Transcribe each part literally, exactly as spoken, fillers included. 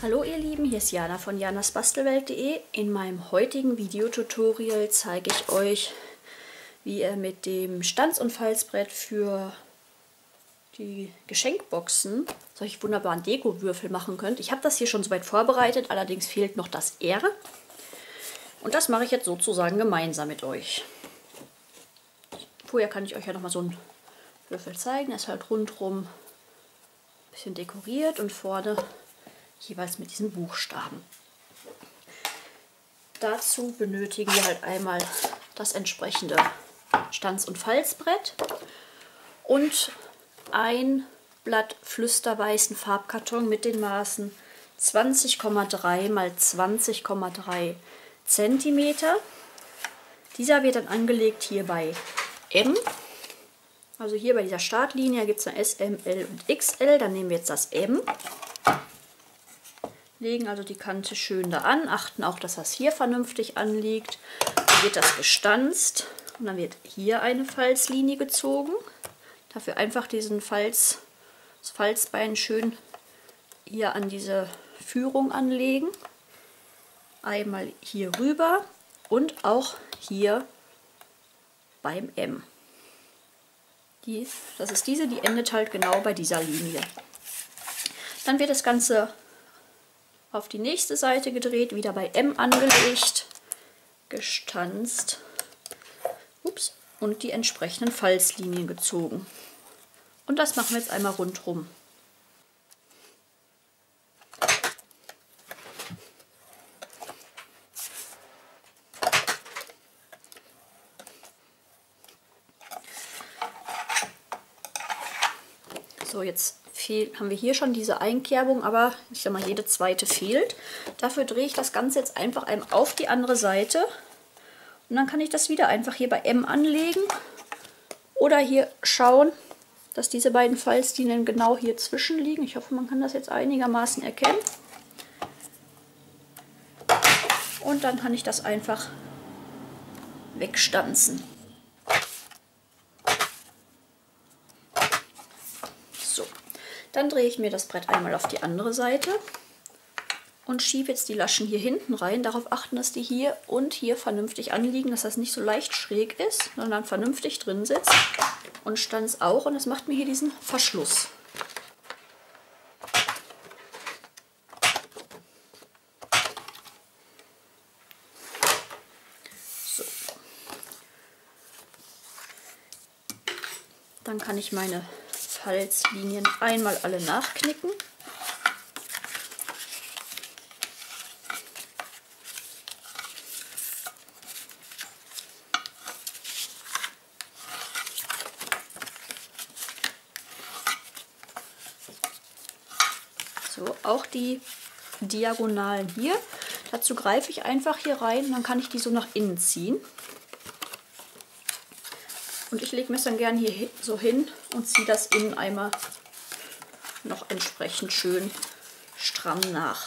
Hallo ihr Lieben, hier ist Jana von janas bastelwelt punkt de. In meinem heutigen Videotutorial zeige ich euch, wie ihr mit dem Stanz- und Falzbrett für die Geschenkboxen solche wunderbaren Dekowürfel machen könnt. Ich habe das hier schon soweit vorbereitet, allerdings fehlt noch das R. Und das mache ich jetzt sozusagen gemeinsam mit euch. Vorher kann ich euch ja noch mal so einen Würfel zeigen. Er ist halt rundherum ein bisschen dekoriert und vorne jeweils mit diesen Buchstaben. Dazu benötigen wir halt einmal das entsprechende Stanz- und Falzbrett und ein Blatt flüsterweißen Farbkarton mit den Maßen zwanzig Komma drei mal zwanzig Komma drei Zentimeter. Dieser wird dann angelegt hier bei M. Also hier bei dieser Startlinie gibt es eine S, M, L und X L. Dann nehmen wir jetzt das M. Legen also die Kante schön da an, achten auch, dass das hier vernünftig anliegt. Dann wird das gestanzt und dann wird hier eine Falzlinie gezogen. Dafür einfach diesen Falz, das Falzbein schön hier an diese Führung anlegen. Einmal hier rüber und auch hier beim M. Die, das ist diese, die endet halt genau bei dieser Linie. Dann wird das Ganze auf die nächste Seite gedreht, wieder bei M angelegt, gestanzt, ups, und die entsprechenden Falzlinien gezogen. Und das machen wir jetzt einmal rundherum. So, jetzt haben wir hier schon diese Einkerbung, aber ich sag mal, jede zweite fehlt. Dafür drehe ich das Ganze jetzt einfach einmal auf die andere Seite und dann kann ich das wieder einfach hier bei M anlegen oder hier schauen, dass diese beiden Falzlinien genau hier zwischen liegen. Ich hoffe, man kann das jetzt einigermaßen erkennen. Und dann kann ich das einfach wegstanzen. So. Dann drehe ich mir das Brett einmal auf die andere Seite und schiebe jetzt die Laschen hier hinten rein. Darauf achten, dass die hier und hier vernünftig anliegen, dass das nicht so leicht schräg ist, sondern vernünftig drin sitzt. Und stanz auch, und das macht mir hier diesen Verschluss. So. Dann kann ich meine Falzlinien einmal alle nachknicken. So, auch die Diagonalen hier. Dazu greife ich einfach hier rein und dann kann ich die so nach innen ziehen. Und ich lege mir es dann gern hier so hin und ziehe das innen einmal noch entsprechend schön stramm nach.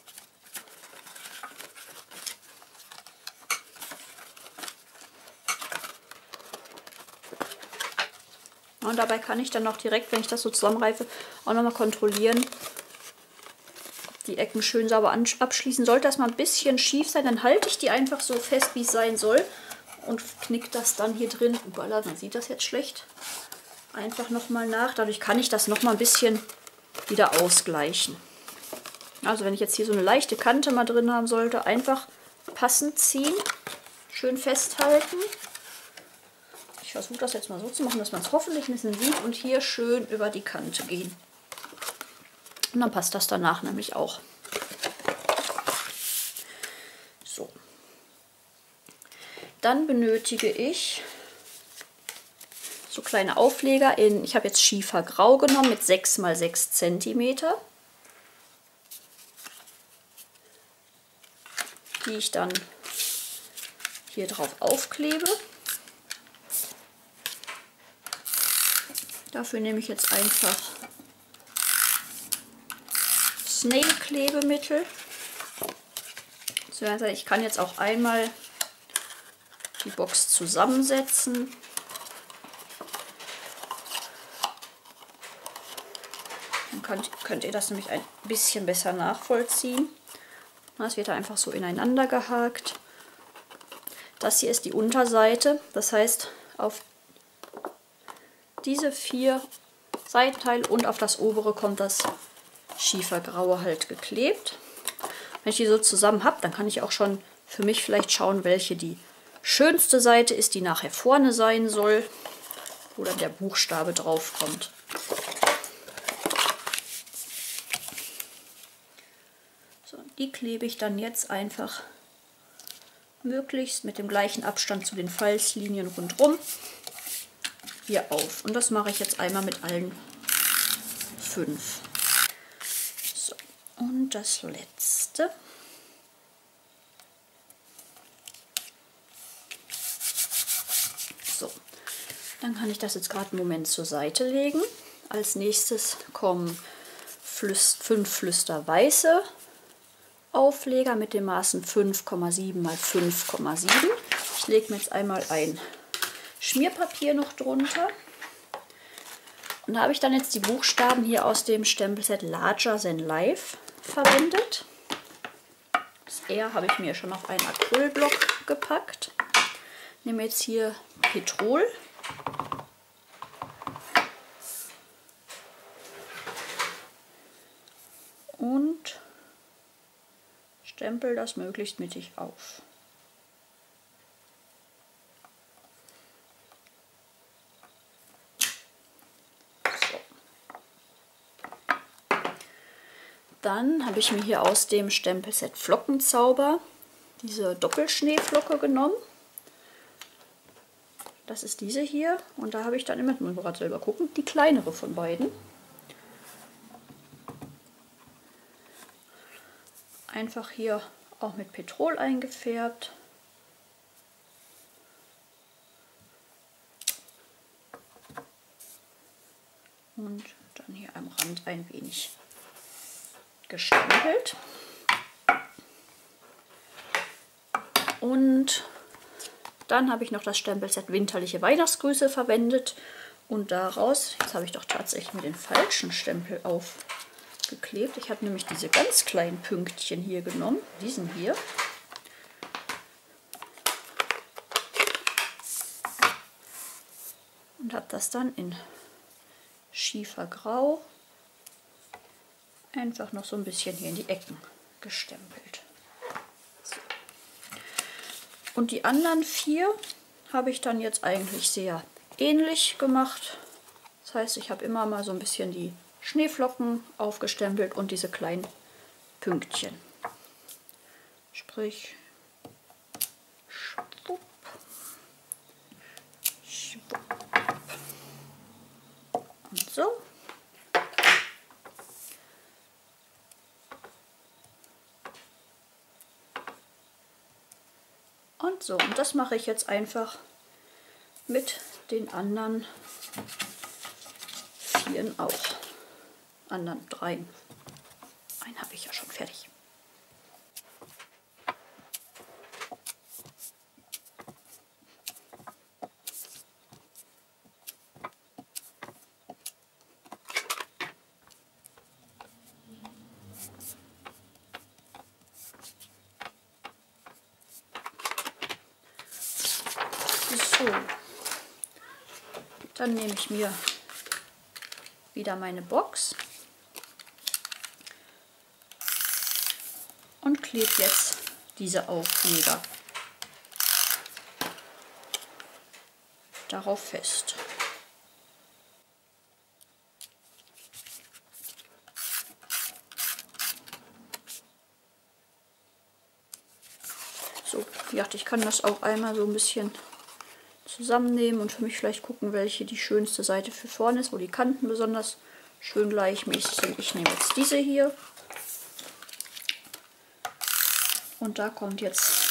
Und dabei kann ich dann noch direkt, wenn ich das so zusammenreife, auch nochmal kontrollieren, ob die Ecken schön sauber abschließen. Sollte das mal ein bisschen schief sein, dann halte ich die einfach so fest, wie es sein soll. Und knickt das dann hier drin, Upala, man sieht das jetzt schlecht, einfach nochmal nach. Dadurch kann ich das nochmal ein bisschen wieder ausgleichen. Also wenn ich jetzt hier so eine leichte Kante mal drin haben sollte, einfach passend ziehen, schön festhalten. Ich versuche das jetzt mal so zu machen, dass man es hoffentlich ein bisschen sieht und hier schön über die Kante gehen. Und dann passt das danach nämlich auch. So. Dann benötige ich so kleine Aufleger in, ich habe jetzt Schiefergrau genommen mit sechs mal sechs Zentimeter, die ich dann hier drauf aufklebe. Dafür nehme ich jetzt einfach Snail-Klebemittel. Ich kann jetzt auch einmal die Box zusammensetzen. könnt, könnt ihr das nämlich ein bisschen besser nachvollziehen. Es wird einfach so ineinander gehakt. Das hier ist die Unterseite, das heißt auf diese vier Seitenteile und auf das obere kommt das Schiefergraue halt geklebt. Wenn ich die so zusammen habe, dann kann ich auch schon für mich vielleicht schauen, welche die schönste Seite ist, die nachher vorne sein soll, wo dann der Buchstabe drauf kommt. So, die klebe ich dann jetzt einfach möglichst mit dem gleichen Abstand zu den Falzlinien rundherum hier auf. Und das mache ich jetzt einmal mit allen fünf. So, und das letzte. So, dann kann ich das jetzt gerade einen Moment zur Seite legen. Als nächstes kommen Flüst, fünf Flüster weiße Aufleger mit den Maßen fünf Komma sieben mal fünf Komma sieben. Ich lege mir jetzt einmal ein Schmierpapier noch drunter. Und da habe ich dann jetzt die Buchstaben hier aus dem Stempelset Larger Than Life verwendet. Das R habe ich mir schon auf einen Acrylblock gepackt. Ich nehme jetzt hier Petrol. Und stempel das möglichst mittig auf. So. Dann habe ich mir hier aus dem Stempelset Flockenzauber diese Doppelschneeflocke genommen. Das ist diese hier und da habe ich dann immer, muss man gerade selber gucken, die kleinere von beiden. Einfach hier auch mit Petrol eingefärbt. Und dann hier am Rand ein wenig gestempelt. Und dann habe ich noch das Stempelset Winterliche Weihnachtsgrüße verwendet. Und daraus, jetzt habe ich doch tatsächlich mit den falschen Stempel aufgeklebt. Ich habe nämlich diese ganz kleinen Pünktchen hier genommen, diesen hier. Und habe das dann in Schiefergrau einfach noch so ein bisschen hier in die Ecken gestempelt. So. Und die anderen vier habe ich dann jetzt eigentlich sehr ähnlich gemacht. Das heißt, ich habe immer mal so ein bisschen die Schneeflocken aufgestempelt und diese kleinen Pünktchen. Sprich, schwupp, schwupp. Und so. Und so, und das mache ich jetzt einfach mit den anderen vieren auch. Anderen dreien. Einen habe ich ja schon fertig. So, dann nehme ich mir wieder meine Box und klebe jetzt diese Aufleger darauf fest. So, ja, ich kann das auch einmal so ein bisschen zusammennehmen und für mich vielleicht gucken, welche die schönste Seite für vorne ist, wo die Kanten besonders schön gleichmäßig sind. Ich nehme jetzt diese hier und da kommt jetzt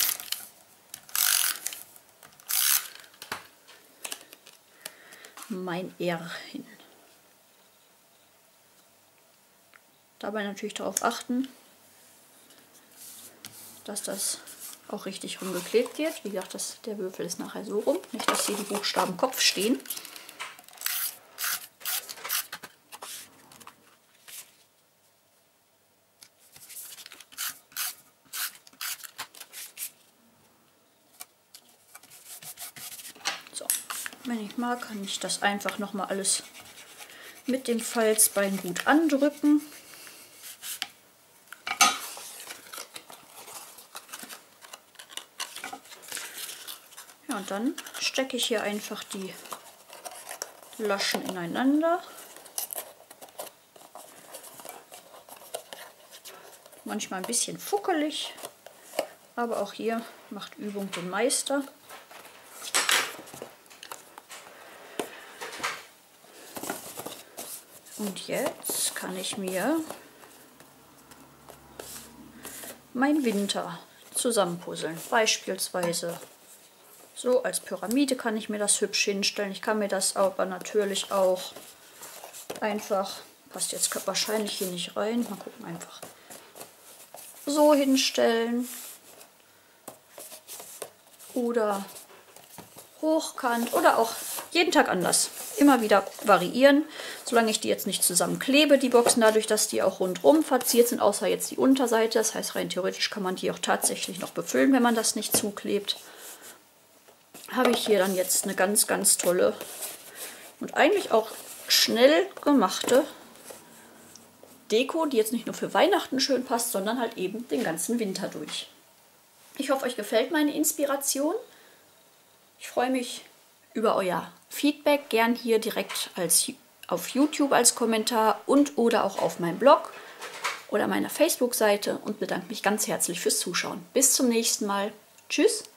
mein R hin. Dabei natürlich darauf achten, dass das auch richtig rumgeklebt wird. Wie gesagt, das, der Würfel ist nachher so rum, nicht dass hier die Buchstaben Kopf stehen. Wenn ich mag, kann ich das einfach nochmal alles mit dem Falzbein gut andrücken. Ja, und dann stecke ich hier einfach die Laschen ineinander. Manchmal ein bisschen fuckelig, aber auch hier macht Übung den Meister. Und jetzt kann ich mir mein Winter zusammenpuzzeln. Beispielsweise so als Pyramide kann ich mir das hübsch hinstellen. Ich kann mir das aber natürlich auch einfach, passt jetzt wahrscheinlich hier nicht rein, mal gucken, einfach so hinstellen. Oder hochkant oder auch jeden Tag anders. Immer wieder variieren, solange ich die jetzt nicht zusammenklebe, die Boxen, dadurch, dass die auch rundherum verziert sind, außer jetzt die Unterseite. Das heißt, rein theoretisch kann man die auch tatsächlich noch befüllen, wenn man das nicht zuklebt. Habe ich hier dann jetzt eine ganz, ganz tolle und eigentlich auch schnell gemachte Deko, die jetzt nicht nur für Weihnachten schön passt, sondern halt eben den ganzen Winter durch. Ich hoffe, euch gefällt meine Inspiration. Ich freue mich über euer Feedback, gern hier direkt als, auf YouTube als Kommentar und oder auch auf meinem Blog oder meiner Facebook-Seite und bedanke mich ganz herzlich fürs Zuschauen. Bis zum nächsten Mal. Tschüss!